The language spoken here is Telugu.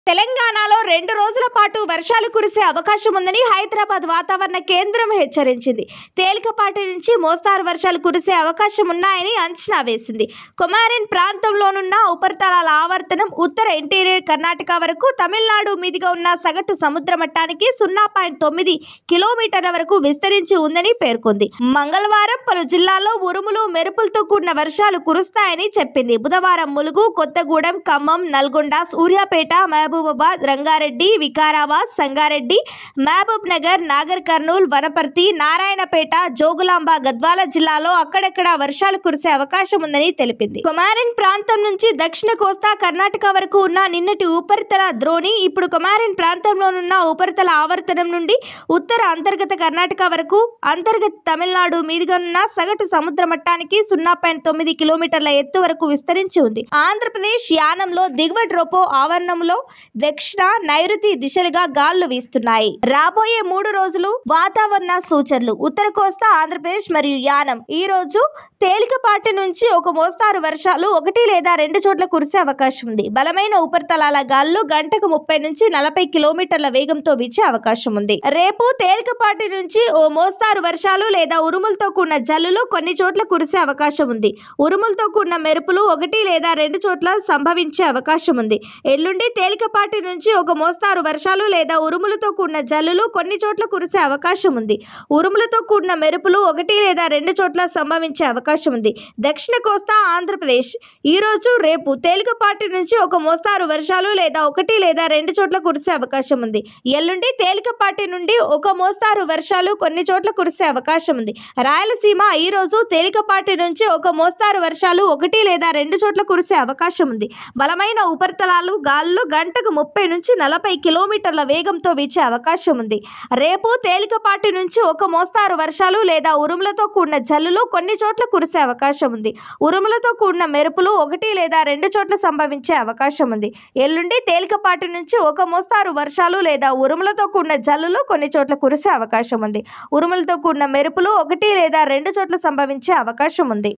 తెలంగాణలో 2 రోజుల పాటు వర్షాలు కురిసే అవకాశం ఉందని హైదరాబాద్ వాతావరణ కేంద్రం హెచ్చరించింది. తేలికపాటి నుంచి మోస్తారు వర్షాలు కురిసే అవకాశం ఉన్నాయని అంచనా వేసింది. కొమారిన్ ప్రాంతంలోనున్న ఉపరితలాల ఆవర్తనం ఉత్తర ఇంటీరియర్ కర్ణాటక వరకు, తమిళనాడు మీదుగా ఉన్న సగటు సముద్ర మట్టానికి 0.9 కిలోమీటర్ల వరకు విస్తరించి ఉందని పేర్కొంది. మంగళవారం పలు జిల్లాల్లో ఉరుములు, మెరుపులతో కూడిన వర్షాలు కురుస్తాయని చెప్పింది. బుధవారం ములుగు, కొత్తగూడెం, ఖమ్మం, నల్గొండ, సూర్యాపేట, మహబూబాబాద్, రంగారెడ్డి, వికారాబాద్, సంగారెడ్డి, మహబూబ్ నగర్, నాగర్ కర్నూల్, వనపర్తి, నారాయణపేట, జోగులాంబ, గద్వాల జిల్లాలో అక్కడక్కడ వర్షాలు కురిసే అవకాశం ఉందని తెలిపింది. కొమారిన్ ప్రాంతం నుంచి దక్షిణ కోస్తా కర్ణాటక వరకు ఉన్న నిన్నటి ఉపరితల ద్రోణి ఇప్పుడు కొమారిన్ ప్రాంతంలోనున్న ఉపరితల ఆవర్తనం నుండి ఉత్తర అంతర్గత కర్ణాటక వరకు, అంతర్గత తమిళనాడు మీదుగా ఉన్న సగటు సముద్ర మట్టానికి 0.9 కిలోమీటర్ల ఎత్తు వరకు విస్తరించి ఉంది. ఆంధ్రప్రదేశ్ యానంలో దిగువ ట్రోపో ఆవరణంలో దక్షిణ, నైరుతి దిశలుగా గాలులు వీస్తున్నాయి. రాబోయే 3 రోజులు వాతావరణ సూచనలు. ఉత్తర కోస్తా ఆంధ్రప్రదేశ్ మరియు యానం ఈ రోజు తేలికపాటి నుంచి ఒక మోస్తారు వర్షాలు 1 లేదా 2 చోట్ల కురిసే అవకాశం ఉంది. బలమైన ఉపరితలాల గాలులు గంటకు 30 నుంచి 40 కిలోమీటర్ల వేగంతో వీచే అవకాశం ఉంది. రేపు తేలికపాటి నుంచి ఓ మోస్తారు వర్షాలు లేదా ఉరుములతో కూడిన జల్లులు కొన్ని చోట్ల కురిసే అవకాశం ఉంది. ఉరుములతో కూడిన మెరుపులు 1 లేదా 2 చోట్ల సంభవించే అవకాశం ఉంది. ఎల్లుండి తేలికపాటి నుంచి ఒక మోస్తారు వర్షాలు లేదా ఉరుములతో కూడిన జల్లులు కొన్ని చోట్ల కురిసే అవకాశం ఉంది. ఉరుములతో కూడిన మెరుపులు 1 లేదా 2 చోట్ల సంభవించే అవకాశం ఉంది. దక్షిణ కోస్తా ఆంధ్రప్రదేశ్ ఈ రోజు, రేపు తేలికపాటి నుంచి ఒక మోస్తారు వర్షాలు లేదా 1 లేదా 2 చోట్ల కురిసే అవకాశం ఉంది. ఎల్లుండి తేలికపాటి నుండి ఒక మోస్తారు వర్షాలు కొన్ని చోట్ల కురిసే అవకాశం ఉంది. రాయలసీమ ఈ రోజు తేలికపాటి నుంచి ఒక మోస్తారు వర్షాలు 1 లేదా 2 చోట్ల కురిసే అవకాశం ఉంది. బలమైన ఉపరితలాలు గాలులు గంటకు 30 నుంచి 40 కిలోమీటర్ల వేగంతో వీచే అవకాశం ఉంది. రేపు తేలికపాటి నుంచి ఒక మోస్తారు వర్షాలు లేదా ఉరుములతో కూడిన జల్లులు కొన్ని చోట్ల కురిసే అవకాశం ఉంది. ఉరుములతో కూడిన మెరుపులు 1 లేదా 2 చోట్ల సంభవించే అవకాశం ఉంది. ఎల్లుండి తేలికపాటి నుంచి ఒక మోస్తారు వర్షాలు లేదా ఉరుములతో కూడిన జల్లులు కొన్ని చోట్ల కురిసే అవకాశం ఉంది. ఉరుములతో కూడిన మెరుపులు 1 లేదా 2 చోట్ల సంభవించే అవకాశం ఉంది.